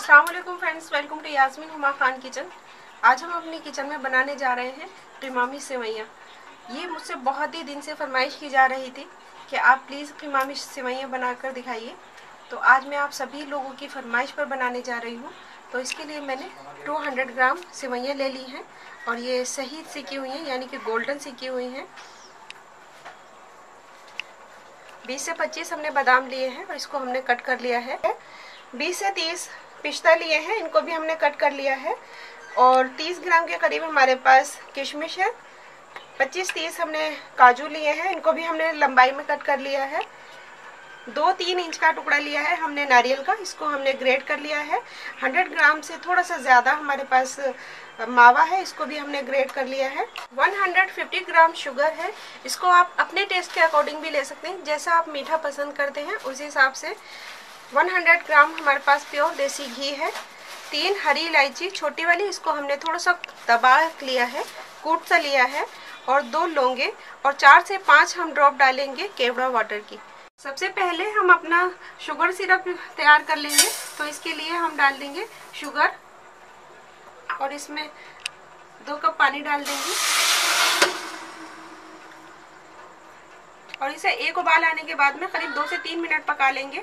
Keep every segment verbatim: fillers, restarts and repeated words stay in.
अस्सलाम वालेकुम friends, welcome to Yasmin Huma Khan kitchen. आज हम अपनी किचन में बनाने जा रहे हैं कीमामी सेवइयाँ। ये मुझसे बहुत ही दिन से फरमाइश की जा रही थी कि आप प्लीज़ कीमामी सेवइयाँ बनाकर दिखाइए। तो आज मैं आप सभी लोगों की फरमाइश पर बनाने जा रही हूँ। तो इसके लिए मैंने दो सौ ग्राम सेवइयाँ ले ली हैं और ये सही सिकी हुई हैं, यानी कि गोल्डन सिकी हुई हैं। बीस से पच्चीस हमने बादाम लिए हैं और इसको हमने कट कर लिया है। बीस से तीस पिस्ता लिए हैं, इनको भी हमने कट कर लिया है। और तीस ग्राम के करीब हमारे पास किशमिश है। पच्चीस तीस हमने काजू लिए हैं, इनको भी हमने लंबाई में कट कर लिया है। दो तीन इंच का टुकड़ा लिया है हमने नारियल का, इसको हमने ग्रेट कर लिया है। सौ ग्राम से थोड़ा सा ज़्यादा हमारे पास मावा है, इसको भी हमने ग्रेट कर लिया है। एक सौ पचास ग्राम शुगर है, इसको आप अपने टेस्ट के अकॉर्डिंग भी ले सकते हैं, जैसा आप मीठा पसंद करते हैं उस हिसाब से। सौ ग्राम हमारे पास प्योर देसी घी है। तीन हरी इलायची छोटी वाली, इसको हमने थोड़ा सा दबा लिया है, कूट सा लिया है। और दो लौंगे और चार से पाँच हम ड्रॉप डालेंगे केवड़ा वाटर की। सबसे पहले हम अपना शुगर सिरप तैयार कर लेंगे। तो इसके लिए हम डाल देंगे शुगर और इसमें दो कप पानी डाल देंगे और इसे एक उबाल आने के बाद में करीब दो से तीन मिनट पका लेंगे।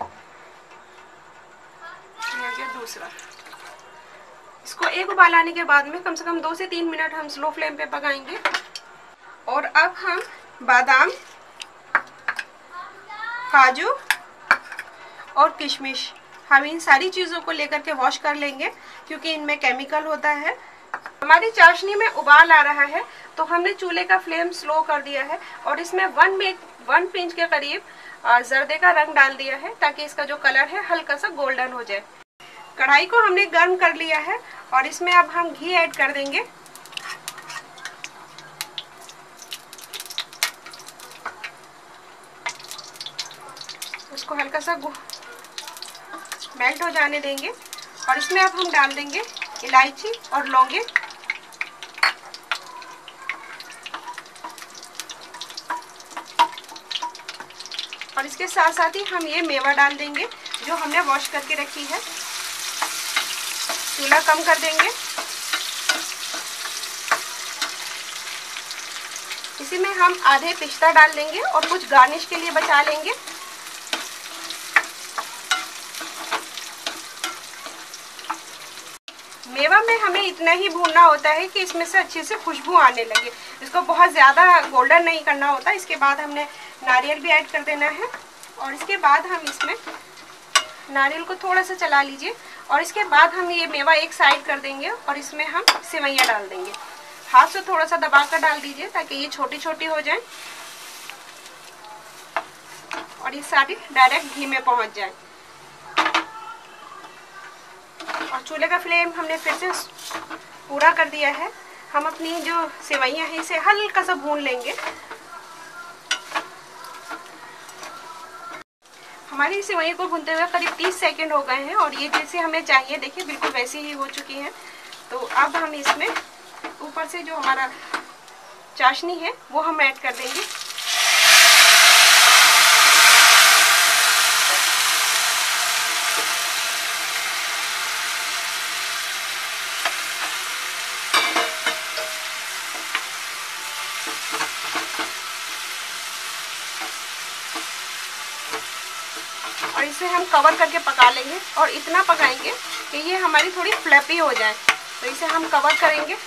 दूसरा, इसको एक उबाल आने के बाद में कम से कम दो से तीन मिनट हम स्लो फ्लेम पे पकाएंगे। और अब हम बादाम, काजू और किशमिश, हम इन सारी चीज़ों को लेकर के वॉश कर लेंगे क्योंकि इनमें केमिकल होता है। हमारी चाशनी में उबाल आ रहा है तो हमने चूल्हे का फ्लेम स्लो कर दिया है और इसमें वन में वन पिंच के करीब जर्दे का रंग डाल दिया है ताकि इसका जो कलर है हल्का सा गोल्डन हो जाए। कढ़ाई को हमने गर्म कर लिया है और इसमें अब हम घी ऐड कर देंगे। उसको हल्का सा मेल्ट हो जाने देंगे और इसमें अब हम डाल देंगे इलायची और लौंगे। और इसके साथ साथ ही हम ये मेवा डाल देंगे जो हमने वॉश करके रखी है। चूल्हा कम कर देंगे। इसी में हम आधे पिस्ता डाल देंगे और कुछ गार्निश के लिए बचा लेंगे। मेवा में हमें इतना ही भूनना होता है कि इसमें से अच्छे से खुशबू आने लगे, इसको बहुत ज़्यादा गोल्डन नहीं करना होता। इसके बाद हमने नारियल भी ऐड कर देना है और इसके बाद हम इसमें नारियल को थोड़ा सा चला लीजिए और इसके बाद हम ये मेवा एक साइड कर देंगे और इसमें हम सेवइयाँ डाल देंगे। हाथ से थोड़ा सा दबा कर डाल दीजिए ताकि ये छोटी छोटी हो जाए और ये सारी डायरेक्ट घी में पहुंच जाए। और चूल्हे का फ्लेम हमने फिर से पूरा कर दिया है। हम अपनी जो सेवइयाँ हैं इसे हल्का सा भून लेंगे। हमारी सेवइयों को भूनते हुए करीब तीस सेकंड हो गए हैं और ये जैसे हमें चाहिए, देखिए बिल्कुल वैसी ही हो चुकी हैं। तो अब हम इसमें ऊपर से जो हमारा चाशनी है वो हम ऐड कर देंगे। और इसे हम कवर करके पका लेंगे और इतना पकाएंगे कि ये हमारी थोड़ी फ्लफी हो जाए। तो इसे हम कवर करेंगे।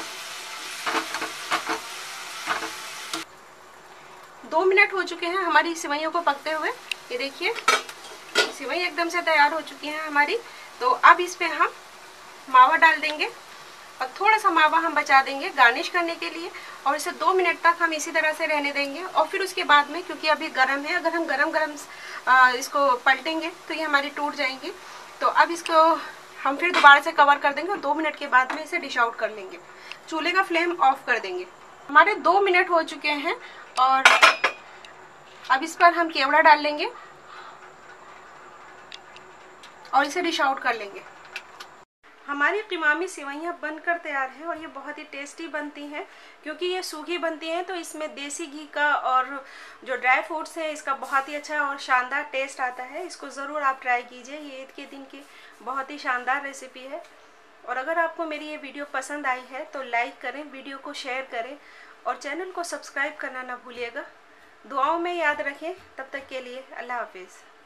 दो मिनट हो चुके हैं हमारी सेवइयों को पकते हुए। ये देखिए सेवई एकदम से तैयार हो चुकी है हमारी। तो अब इस पे हम मावा डाल देंगे और थोड़ा सा मावा हम बचा देंगे गार्निश करने के लिए और इसे दो मिनट तक हम इसी तरह से रहने देंगे। और फिर उसके बाद में, क्योंकि अभी गर्म है, अगर हम गरम गरम इसको पलटेंगे तो ये हमारी टूट जाएंगी। तो अब इसको हम फिर दोबारा से कवर कर देंगे और दो मिनट के बाद में इसे डिश आउट कर लेंगे। चूल्हे का फ्लेम ऑफ कर देंगे। हमारे दो मिनट हो चुके हैं और अब इस पर हम केवड़ा डाल लेंगे और इसे डिश आउट कर लेंगे। हमारी कीमामी सेवइयाँ बनकर तैयार हैं और ये बहुत ही टेस्टी बनती हैं क्योंकि ये सूखी बनती हैं, तो इसमें देसी घी का और जो ड्राई फ्रूट्स हैं इसका बहुत ही अच्छा और शानदार टेस्ट आता है। इसको ज़रूर आप ट्राई कीजिए, ये ईद के दिन की बहुत ही शानदार रेसिपी है। और अगर आपको मेरी ये वीडियो पसंद आई है तो लाइक करें, वीडियो को शेयर करें और चैनल को सब्सक्राइब करना ना भूलिएगा। दुआओं में याद रखें। तब तक के लिए अल्लाह हाफिज़।